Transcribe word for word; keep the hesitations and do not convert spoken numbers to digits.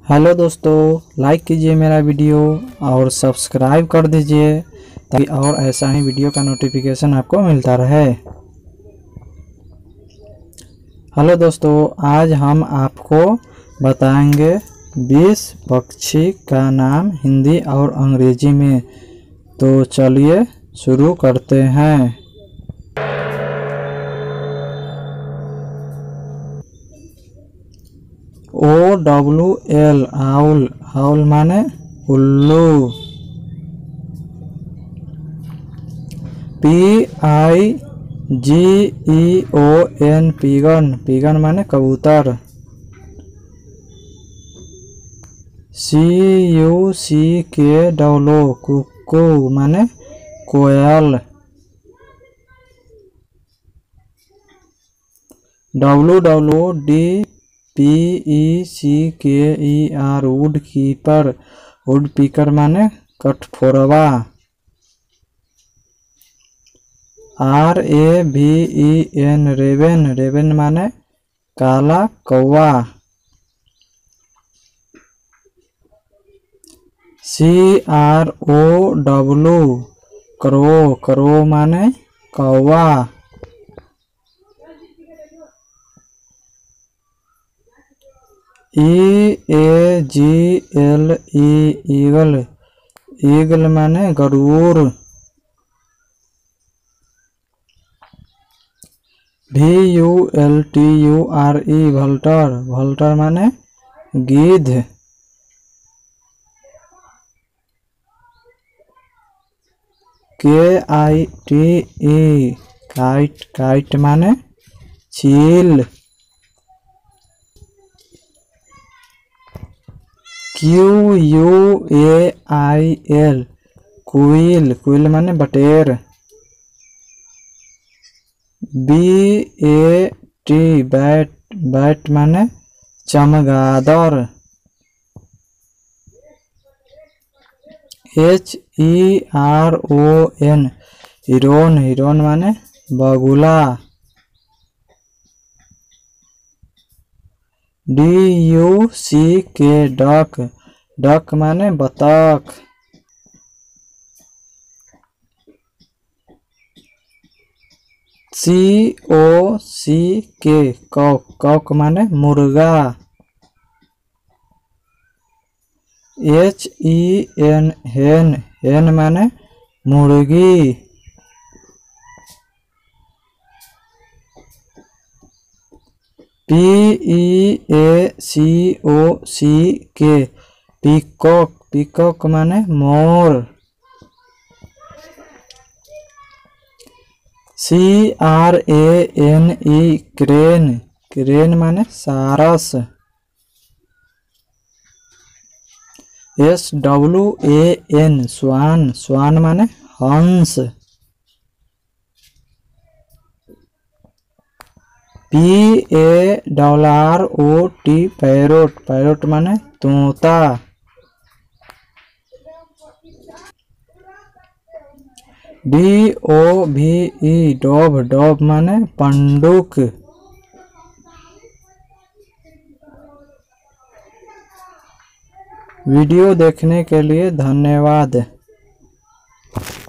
Hello दोस्तों, like कीजिए मेरा वीडियो और सब्सक्राइब कर दीजिए ताकि और ऐसा ही वीडियो का नोटिफिकेशन आपको मिलता रहे। हेलो दोस्तों, आज हम आपको बताएंगे बीस पक्षी का नाम हिंदी और अंग्रेजी में। तो चलिए शुरू करते हैं। O W L owl, owl माने उल्लू। P I G E O N pigeon, pigeon माने कबूतर। C U C K W cuckoo माने कोयल। W W D P E C K E R wood keeper, woodpecker माने कठफोरवा। R A V E N raven, raven माने काला कौवा। C R O W crow, crow माने कौवा। E A G L E eagle, eagle माने Garuda. V U L T U R E vulture, vulture माने गिद्ध। K I T E kite, kite माने चील। Q U A I L quail, quail माने बटेर। B A T bat, bat माने चमगादड़। H E R O N heron, heron माने बगुला। D you C K duck, duck माने बतख। सी ओ सी के कॉक, कॉक माने मुर्गा। एच ई एन हेन, हेन माने मुर्गी। पी ई ए सी ओ सी के पीकॉक, पीकॉक माने मोर। C R A N E crane, crane माने सारस। S W A N swan, swan माने हंस। P A double R O T parrot, parrot माने तोता। डी ओ भी ई डोभ, डोभ माने पंडुक। वीडियो देखने के लिए धन्यवाद।